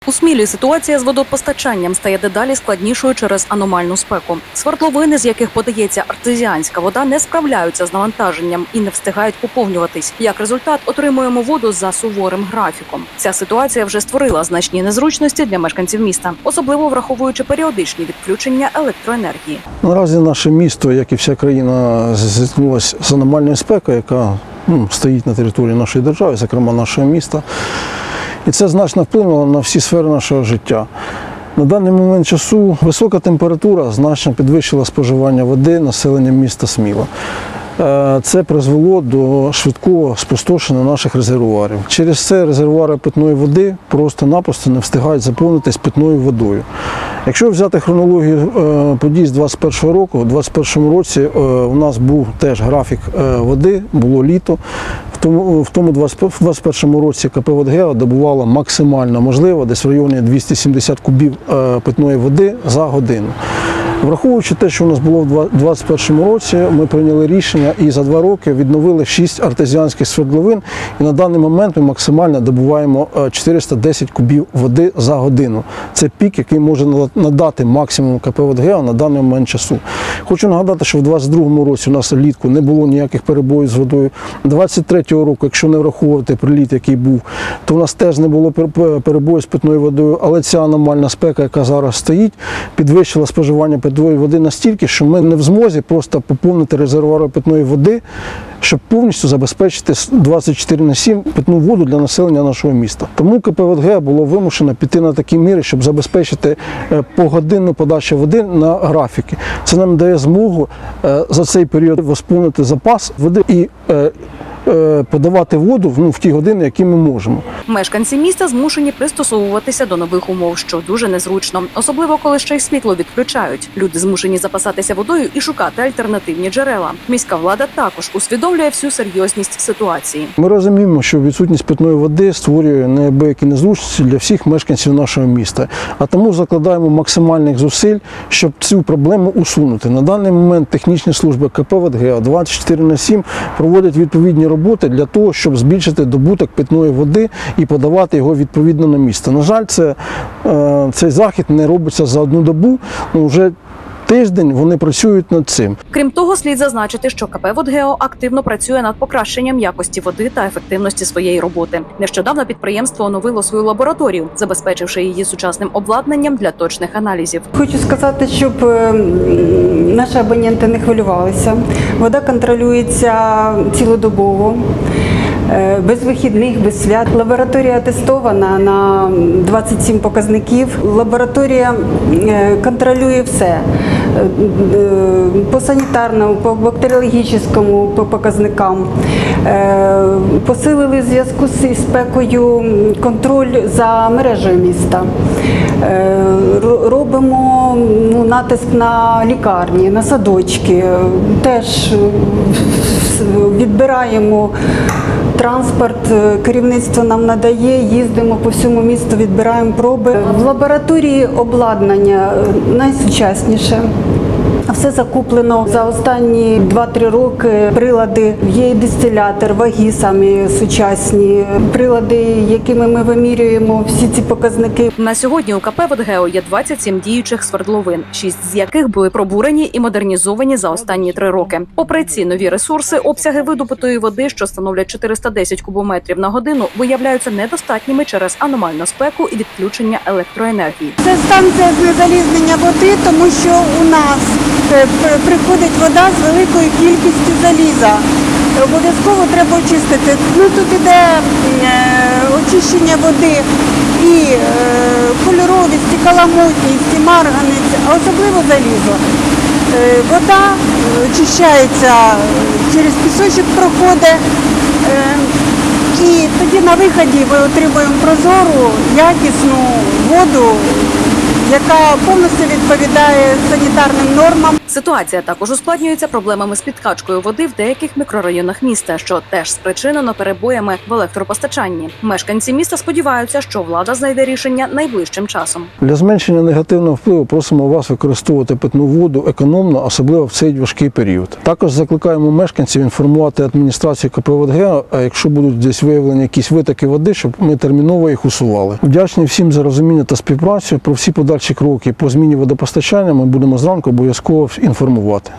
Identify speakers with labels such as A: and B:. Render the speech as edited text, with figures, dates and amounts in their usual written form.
A: У Смілі ситуація з водопостачанням стає дедалі складнішою через аномальну спеку. Свердловини, з яких подається артезіанська вода, не справляються з навантаженням і не встигають поповнюватись. Як результат, отримуємо воду за суворим графіком. Ця ситуація вже створила значні незручності для мешканців міста, особливо враховуючи періодичні відключення електроенергії.
B: Наразі наше місто, як і вся країна, зіткнулося з аномальною спекою, яка стоїть на території нашої держави, зокрема нашого міста. І це значно вплинуло на всі сфери нашого життя. На даний момент часу висока температура значно підвищила споживання води населенням міста Сміла. Це призвело до швидкого спустошення наших резервуарів. Через це резервуари питної води просто-напросто не встигають заповнитись питною водою. Якщо взяти хронологію подій з 2021 року, у 2021 році у нас був теж графік води, було літо. В тому 2021 році КП «Водгео» добувало максимально можливо, десь в районі 270 кубів питної води за годину. Враховуючи те, що у нас було в 2021 році, ми прийняли рішення і за 2 роки відновили 6 артезіанських свердловин. І на даний момент ми максимально добуваємо 410 кубів води за годину. Це пік, який може надати максимум КП «Водгео» на даний момент часу. Хочу нагадати, що в 2022 році у нас влітку не було ніяких перебоїв з водою. 2023 року, якщо не враховувати приліт, який був, то у нас теж не було перебоїв з питною водою. Але ця аномальна спека, яка зараз стоїть, підвищила споживання питної води настільки, що ми не в змозі просто поповнити резервуари питної води, щоб повністю забезпечити 24/7 питну воду для населення нашого міста. Тому КП «Водгео» було вимушено піти на такі міри, щоб забезпечити погодинну подачу води на графіки. Це нам дає змогу за цей період восполнити запас води і подавати воду в ті години, які ми можемо.
A: Мешканці міста змушені пристосовуватися до нових умов, що дуже незручно. Особливо, коли ще й світло відключають. Люди змушені запасатися водою і шукати альтернативні джерела. Міська влада також усвідомлює всю серйозність ситуації.
B: Ми розуміємо, що відсутність питної води створює неабиякі незручності для всіх мешканців нашого міста. А тому закладаємо максимальних зусиль, щоб цю проблему усунути. На даний момент технічні служби КП «Водгео» 24/7 проводять відповідні роботи для того, щоб збільшити добуток питної води і подавати його відповідно на місто. На жаль, цей захід не робиться за одну добу, вже тиждень вони працюють над цим.
A: Крім того, слід зазначити, що КП «Водгео» активно працює над покращенням якості води та ефективності своєї роботи. Нещодавно підприємство оновило свою лабораторію, забезпечивши її сучасним обладнанням для точних аналізів.
C: Хочу сказати, щоб наші абоненти не хвилювалися. Вода контролюється цілодобово. Без вихідних, без свят. Лабораторія тестована на 27 показників. Лабораторія контролює все. По санітарному, по бактеріологічному показникам. Посилили в зв'язку з спекою контроль за мережею міста. Робимо натиск на лікарні, на садочки. Теж відбираємо транспорт, керівництво нам надає, їздимо по всьому місту, відбираємо проби. В лабораторії обладнання найсучасніше. Все закуплено за останні 2-3 роки. Прилади, є і дистилятор, ваги самі сучасні, прилади, якими ми вимірюємо всі ці показники.
A: На сьогодні у КП «Водгео» є 27 діючих свердловин, 6 з яких були пробурені і модернізовані за останні 3 роки. Попри ці нові ресурси, обсяги видобутої води, що становлять 410 кубометрів на годину, виявляються недостатніми через аномальну спеку і відключення електроенергії.
C: Це станція залізнення води, тому що у нас приходить вода з великою кількістю заліза. Обов'язково треба очистити. Тут іде очищення води і кольоровість, і каламутність, і марганець, а особливо залізо. Вода очищається, через пісочок проходить. І тоді на виході ми отримуємо прозору, якісну воду, яка повністю відповідає санітарним нормам.
A: Ситуація також ускладнюється проблемами з підкачкою води в деяких мікрорайонах міста, що теж спричинено перебоями в електропостачанні. Мешканці міста сподіваються, що влада знайде рішення найближчим часом.
B: Для зменшення негативного впливу просимо вас використовувати питну воду економно, особливо в цей важкий період. Також закликаємо мешканців інформувати адміністрацію КП «Водгео», а якщо будуть десь виявлені якісь витоки води, щоб ми терміново їх усували. Вдячні всім за розуміння та співпрацю. Про всі подальші кроки по зміні водопостачання ми будемо зранку обов'язково інформувати.